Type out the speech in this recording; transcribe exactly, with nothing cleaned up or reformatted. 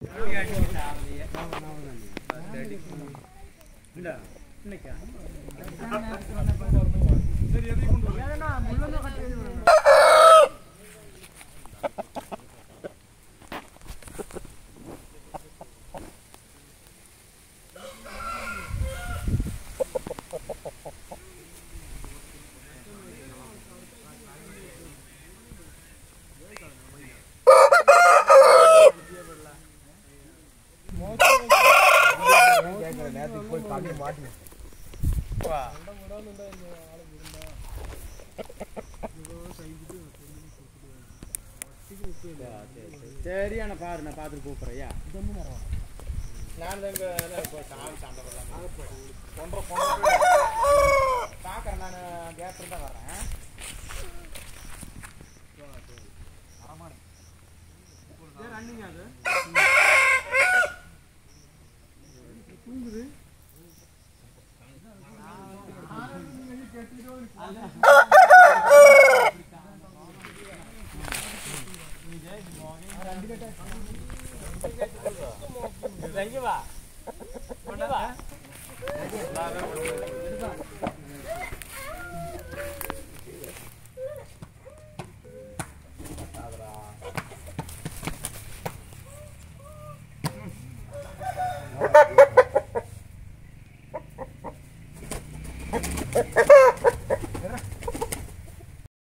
சரி நான் பாரு நான் பார்த்துட்டு கூப்பிட்றேயா நான் பார்க்குறேன் நான் கேட்டு தான் வர்றேன் ரன்னிங் அது தூங்குது Thank you, Pak.